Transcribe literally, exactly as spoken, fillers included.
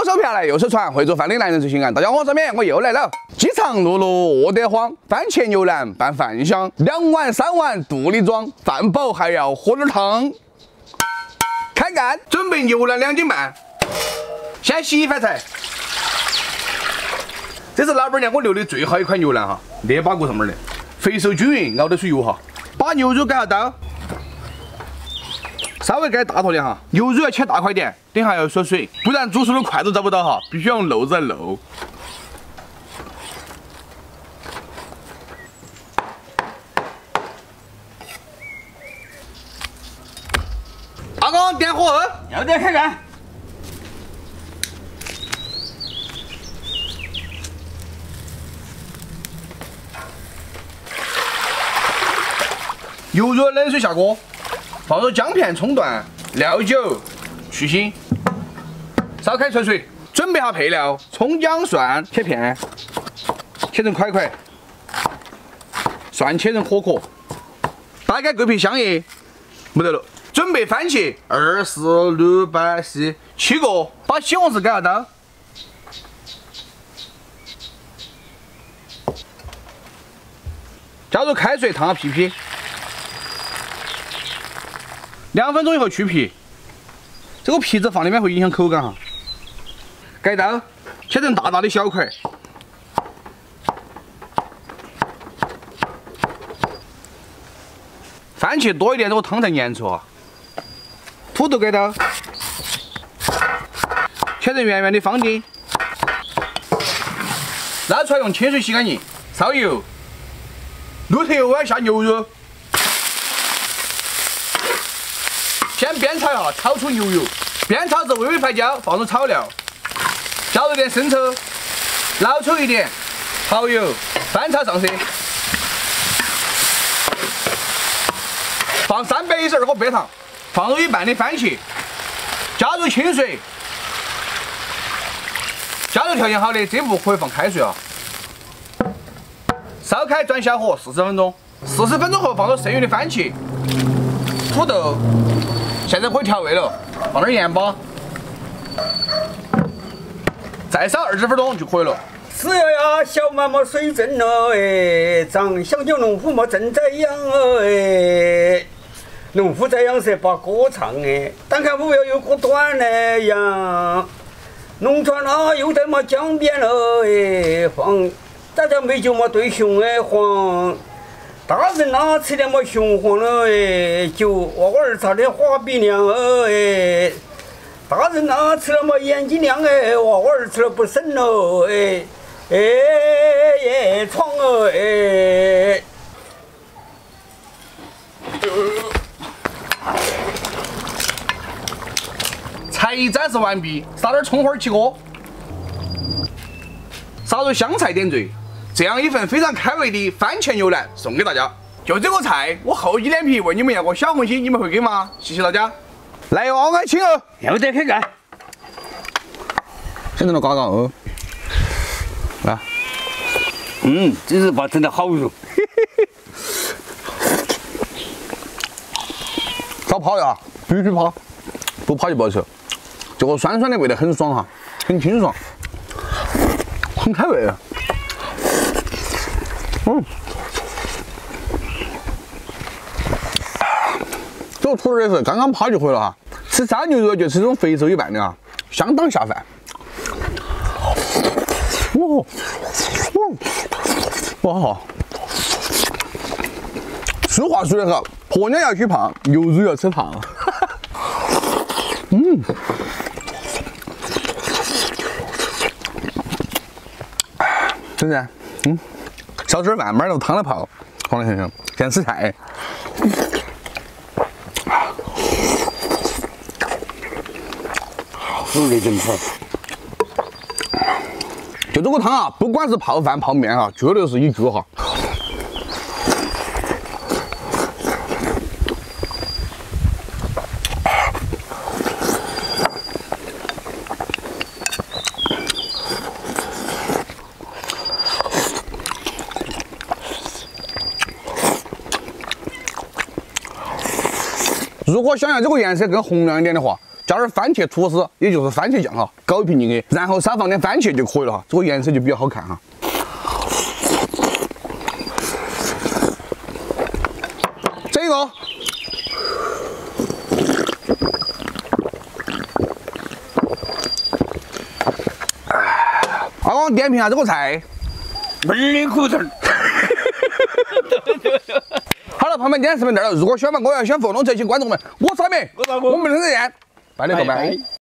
手瓢来，右手传，会做饭的男人最性感。大家好，我是面，我又来了。饥肠辘辘饿得慌，番茄牛腩拌饭香，两碗三碗肚里装，饭饱还要喝点汤。开干，准备牛腩两斤半，先洗一番菜。这是老板娘我留的最好一块牛腩哈，捏把骨上面的，肥瘦均匀，熬得出油哈。把牛肉改下刀。 稍微改大坨点哈，牛肉要切大块点，等下要锁水，不然煮熟的筷子找不到哈，必须要用漏子来漏。阿公点火， 要得开干。 牛肉冷水下锅。 放入姜片、葱段、料酒，去腥，烧开焯水，准备下配料：葱、姜、蒜切片，切成块块；蒜切成颗颗，大概桂皮、香叶没得了。准备番茄，二四六八四七个，把西红柿改下刀，加入开水烫下皮皮。 两分钟以后去皮，这个皮子放里面会影响口感哈。改刀，切成大大的小块。番茄多一点，这个汤才粘稠啊。土豆改刀，切成圆圆的方丁，捞出来用清水洗干净。烧油，卤特油碗下牛肉。 先煸炒一下，炒出牛油。煸炒至微微发焦，放入炒料，加入点生抽，老抽一点，蚝油，翻炒上色。放三百一十二个白糖，放入一半的番茄，加入清水，加入调节好的，这步可以放开水啊。烧开转小火四十分钟，四十分钟后放入剩余的番茄、土豆。 现在可以调味了，放点盐巴，再烧二十分钟就可以了。 是呀呀，小妈妈水正了哎，长香蕉农夫嘛正在养哎，农夫在养是把歌唱哎，单看不要有个短来养，农船啊又在嘛江边了哎，黄大家美酒嘛对熊哎黄。 大人呐，吃点么雄黄了哎，酒娃娃儿擦的花鼻亮哎。大人呐，吃了么眼睛亮哎，娃娃儿吃了不省了哎。哎耶，闯哦哎。 才艺展示完毕，撒点葱花起锅，撒入香菜点缀。 这样一份非常开胃的番茄牛腩送给大家。就这个菜，我厚着脸皮问你们要个小红心，你们会给吗？谢谢大家。来哟，爱请哦。 要得开干。 现在都嘎嘎哦。来。 嗯，真是把整的好肉。 少泡呀，必须泡，不泡就不好吃。这个酸酸的味道很爽哈，很清爽，很开胃。 嗯，这个土豆也是刚刚泡就回了哈。吃烧牛肉就吃这种肥瘦一半的啊，相当下饭。哇，哇哈！俗话说得好，婆娘要许胖，牛肉要吃胖。嗯，真的，嗯。 小汁慢慢用汤来泡，好了行行，先吃菜。 肉的真泡。 就这个汤啊，不管是泡饭泡面哈，绝对是一绝哈。如果想要这个颜色更红亮一点的话， 加点番茄吐司，也就是番茄酱哈，搞一瓶进去，然后少放点番茄就可以了哈，这个颜色就比较好看哈。这个。 阿公点评下这个菜， 没儿苦头。 好了，朋友们，今天视频到这儿了。如果喜欢我，要喜欢互动这些观众们，我是阿明， 我是阿公， 我们明天再见，拜了个拜。